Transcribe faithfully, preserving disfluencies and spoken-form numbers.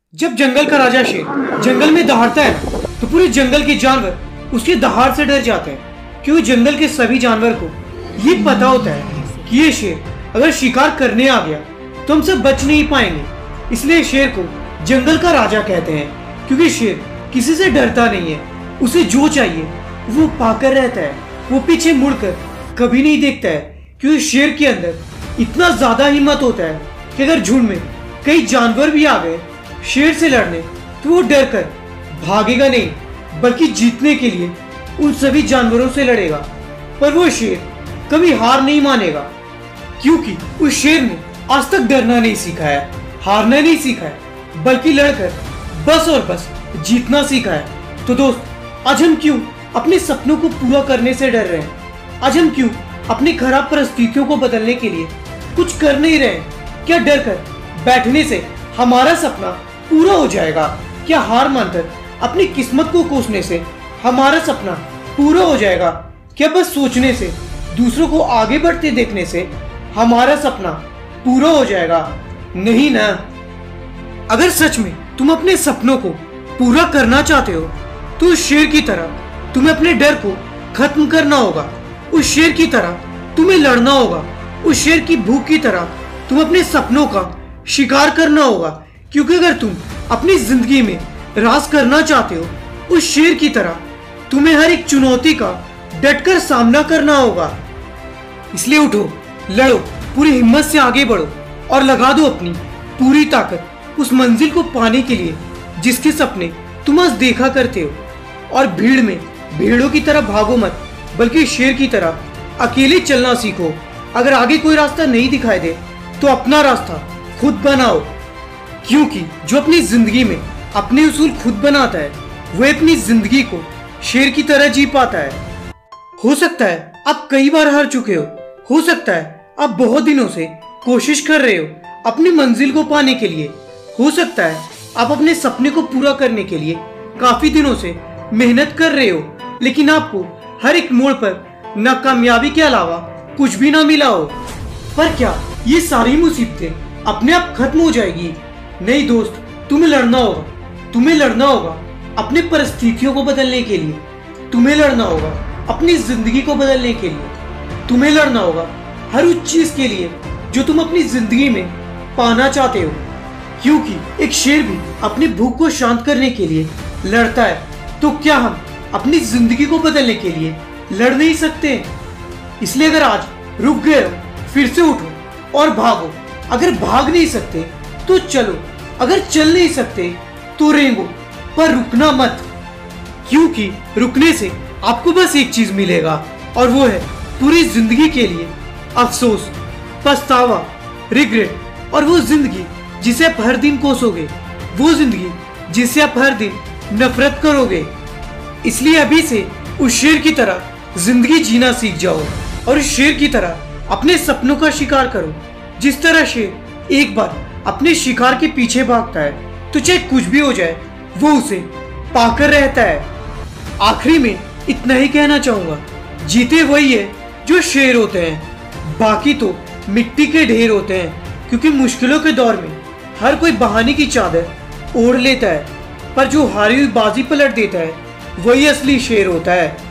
जब जंगल का राजा शेर जंगल में दहाड़ता है तो पूरे जंगल के जानवर उसके दहाड़ से डर जाते हैं, क्योंकि जंगल के सभी जानवर को ये पता होता है कि ये शेर अगर शिकार करने आ गया तो हम सब बच नहीं पाएंगे। इसलिए शेर को जंगल का राजा कहते हैं, क्योंकि शेर किसी से डरता नहीं है। उसे जो चाहिए वो पाकर रहता है। वो पीछे मुड़कर कभी नहीं देखता है, क्योंकि शेर के अंदर इतना ज्यादा हिम्मत होता है कि अगर झुंड में कई जानवर भी आ गए शेर से लड़ने तो वो डर कर भागेगा नहीं, बल्कि जीतने के लिए उन सभी जानवरों से लड़ेगा। पर वो शेर कभी हार नहीं मानेगा, क्योंकि उस शेर ने आज तक डरना नहीं सीखा है, हारना नहीं सीखा है, बल्कि लड़कर बस और बस जीतना सीखा है। तो दोस्त, आज हम क्यों अपने सपनों को पूरा करने से डर रहे हैं? आज हम क्यों अपनी खराब परिस्थितियों को बदलने के लिए कुछ कर नहीं रहे? क्या डर कर बैठने से हमारा सपना पूरा हो जाएगा? क्या हार मानकर अपनी किस्मत को कोसने से हमारा सपना पूरा हो जाएगा? क्या बस सोचने से, दूसरों को आगे बढ़ते देखने से हमारा सपना पूरा हो जाएगा? नहीं ना। अगर सच में तुम अपने सपनों को पूरा करना चाहते हो तो उस शेर की तरह तुम्हें अपने डर को खत्म करना होगा। उस शेर की तरह तुम्हें लड़ना होगा। उस शेर की भूख की तरह तुम अपने सपनों का शिकार करना होगा। क्योंकि अगर तुम अपनी जिंदगी में राज करना चाहते हो, उस शेर की तरह तुम्हें हर एक चुनौती का डटकर सामना करना होगा। इसलिए उठो, लड़ो, पूरी हिम्मत से आगे बढ़ो और लगा दो अपनी पूरी ताकत उस मंजिल को पाने के लिए जिसके सपने तुम आज देखा करते हो। और भीड़ में भेड़ों की तरह भागो मत, बल्कि शेर की तरह अकेले चलना सीखो। अगर आगे कोई रास्ता नहीं दिखाई दे तो अपना रास्ता खुद बनाओ, क्योंकि जो अपनी जिंदगी में अपने उसूल खुद बनाता है वो अपनी जिंदगी को शेर की तरह जी पाता है। हो सकता है आप कई बार हार चुके हो हो सकता है आप बहुत दिनों से कोशिश कर रहे हो अपनी मंजिल को पाने के लिए। हो सकता है आप अपने सपने को पूरा करने के लिए काफी दिनों से मेहनत कर रहे हो, लेकिन आपको हर एक मोड़ पर नाकामयाबी के अलावा कुछ भी ना मिला हो। पर क्या ये सारी मुसीबतें अपने आप खत्म हो जाएगी? नहीं दोस्त, तुम्हें लड़ना होगा। तुम्हें लड़ना होगा अपनी परिस्थितियों को बदलने के लिए। तुम्हें लड़ना होगा अपनी जिंदगी को बदलने के लिए। तुम्हें लड़ना होगा हर उस चीज के लिए जो तुम अपनी जिंदगी में पाना चाहते हो, क्योंकि एक शेर भी अपनी भूख को शांत करने के लिए लड़ता है। तो क्या हम अपनी जिंदगी को बदलने के लिए लड़ नहीं सकते? इसलिए अगर आज रुक गए हो, फिर से उठो और भागो। अगर भाग नहीं सकते तो चलो, अगर चल नहीं सकते तो रेंगो, पर रुकना मत, क्योंकि रुकने से आपको बस एक चीज मिलेगा और वो है पूरी जिंदगी के लिए अफसोस, पछतावा, रिग्रेट। और वो जिंदगी जिसे आप हर दिन कोसोगे, वो जिंदगी जिसे आप हर दिन नफरत करोगे। इसलिए अभी से उस शेर की तरह जिंदगी जीना सीख जाओ और उस शेर की तरह अपने सपनों का शिकार करो। जिस तरह शेर एक बार अपने शिकार के पीछे भागता है तो चाहे कुछ भी हो जाए वो उसे पाकर रहता है। आखिरी में इतना ही कहना चाहूंगा, जीते वही है जो शेर होते हैं, बाकी तो मिट्टी के ढेर होते हैं। क्योंकि मुश्किलों के दौर में हर कोई बहाने की चादर ओढ़ लेता है, पर जो हारी हुई बाजी पलट देता है वही असली शेर होता है।